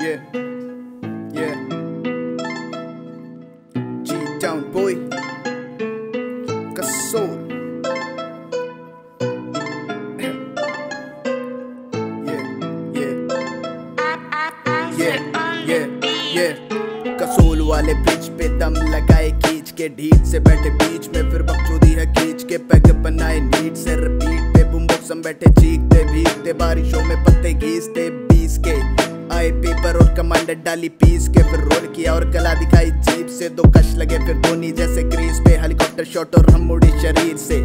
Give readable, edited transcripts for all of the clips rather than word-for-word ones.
Yeah, yeah. G-Town boy, Kasol. Kasol वाले bridge पे दम लगाए खींच के ढीठ से बैठे बीच में फिर बकचोदी है खींच के पैग बनाए नीट से रिपीट पे बुमबॉक्सम बैठे चीखते भीगते बारिशों में पत्ते घीसते 20 के आए पेपर और कमांडर डाली पीस के फिर रोल किया और कला दिखाई जीप से 2 कश लगे फिर धोनी जैसे क्रीज पे हेलीकॉप्टर शॉट और हम मुड़े शरीर से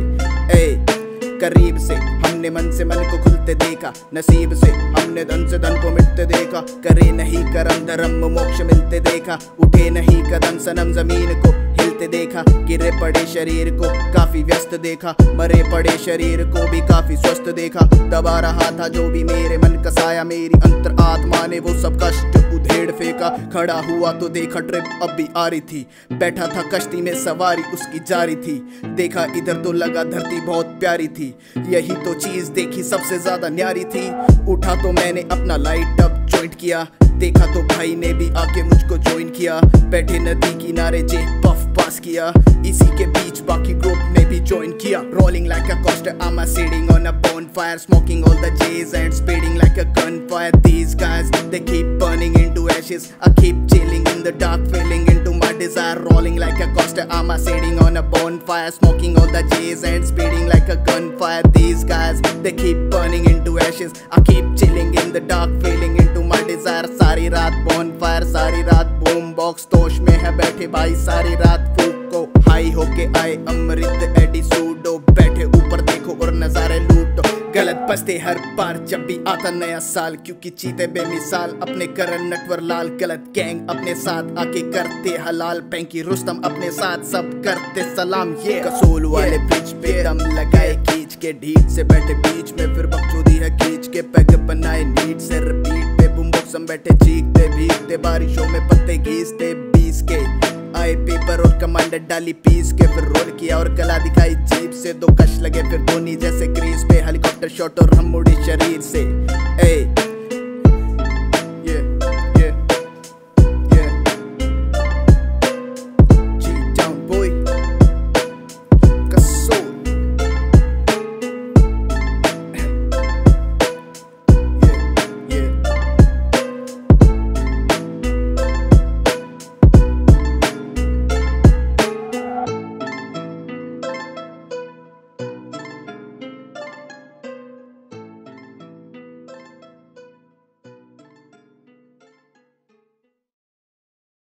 करीब से हमने मन से मन को खुलते देखा नसीब से हमने धन से धन को मिटते देखा करे नहीं करम धर्म मोक्ष मिलते देखा उठे नहीं कदम सनम जमीन को हिलते देखा गिरे पड़े शरीर को काफी व्यस्त देखा मरे पड़े शरीर को भी काफी स्वस्थ देखा दबा रहा था जो भी मेरे मन का साया मेरी अंतर आत्मा ने वो सब कष्ट उधेड़ फेंका खड़ा हुआ तो देखा ट्रिप अब भी आ रही थी बैठा था कश्ती में सवारी उसकी जारी थी देखा इधर तो लगा धरती बहुत प्यारी थी यही तो चीज देखी सबसे ज्यादा न्यारी थी उठा तो मैंने अपना लाइट अप जॉइंट किया देखा तो भाई ने भी आके मुझको ज्वाइन किया बैठे नदी किनारे जे पफ पास किया इसी के बीच बाकी ग्रुप ने भी ज्वाइन किया rolling like a coaster I am sitting on a bonfire smoking all the J's and speeding like a gunfire these guys they keep burning into ashes I keep chilling in the dark feeling into my desire rolling like a coaster I'm sitting on a bonfire smoking all the J's and speeding like a gunfire these guys they keep burning into ashes I keep chilling in the dark feeling into my desire सारी रात bonfire सारी रात boom box तोश में है बैठे भाई सारी रात फूको हाई होके आए अमृत एडी सूडो बैठे ऊपर देखो और नजारे लूटो गलत बसते हर बार जब भी आता नया साल क्योंकि चीते बेमिसाल अपने करण नटवर लाल गलत गैंग अपने साथ आके करते हलाल पैंकी रुस्तम अपने साथ सब करते सलाम ये कसोल वाले ब्रिज पे दम लगाए खींच के ढीठ से बैठे बीच में फिर बकचोदी है खींच के पैग बनाए नीट से रिपीट पे बुमबॉक्सम बैठे चीखते भीगते बारिशों में पत्ते घीसते 20 के आए पेपर और कमांडर डाली पीस के फिर रोल किया और कला दिखाई जीप से 2 कश लगे फिर धोनी जैसे क्रीज पे हेलीकॉप्टर शॉट और हम मुड़े शरीर से